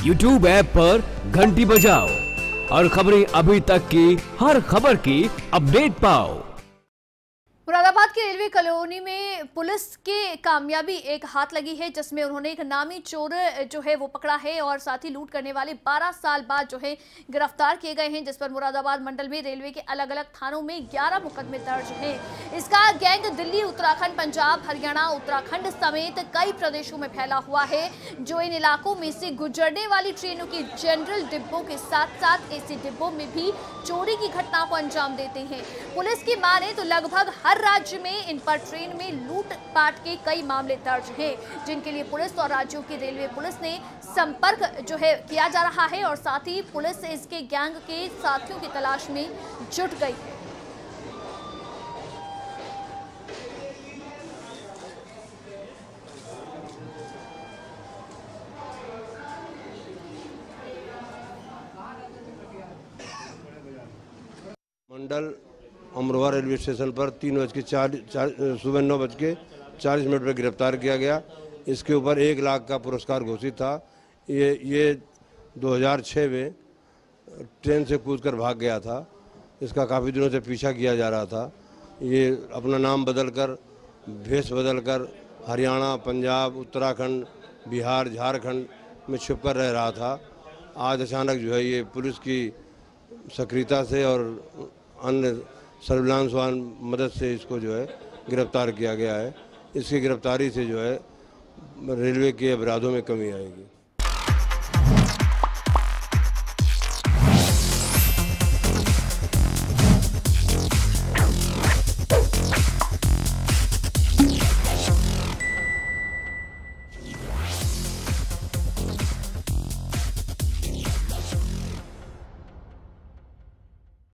YouTube app पर घंटी बजाओ और खबरें अभी तक की हर खबर की अपडेट पाओ। मुरादाबाद की रेलवे कॉलोनी में पुलिस के कामयाबी एक हाथ लगी है, जिसमें उन्होंने एक नामी चोर जो है वो पकड़ा है और साथ ही लूट करने वाले 12 साल बाद जो है गिरफ्तार किए गए हैं, जिस पर मुरादाबाद मंडल में रेलवे के अलग अलग थानों में 11 मुकदमे दर्ज हैं। इसका गैंग दिल्ली, उत्तराखंड, पंजाब, हरियाणा, उत्तराखंड समेत कई प्रदेशों में फैला हुआ है, जो इन इलाकों में से गुजरने वाली ट्रेनों की जनरल डिब्बों के साथ साथ एसी डिब्बों में भी चोरी की घटना को अंजाम देते हैं। पुलिस की माने तो लगभग हर राज्य में इन पर ट्रेन में लूटपाट के कई मामले दर्ज हैं, जिनके लिए पुलिस और राज्यों की रेलवे पुलिस ने संपर्क जो है किया जा रहा है और साथ ही पुलिस इसके गैंग के साथियों की तलाश में जुट गई है। मंडल अमरोहा रेलवे स्टेशन पर 3 सुबह 9:40 पर गिरफ्तार किया गया। इसके ऊपर 1 लाख का पुरस्कार घोषित था। ये 2006 में ट्रेन से कूदकर भाग गया था। इसका काफ़ी दिनों से पीछा किया जा रहा था। ये अपना नाम बदलकर, भेष बदलकर हरियाणा, पंजाब, उत्तराखंड, बिहार, झारखंड में छुपकर रह रहा था। आज अचानक जो है ये पुलिस की सक्रियता से और अन्य सर्विलांस वाहन मदद से इसको जो है गिरफ्तार किया गया है। इसकी गिरफ्तारी से जो है रेलवे के अपराधों में कमी आएगी।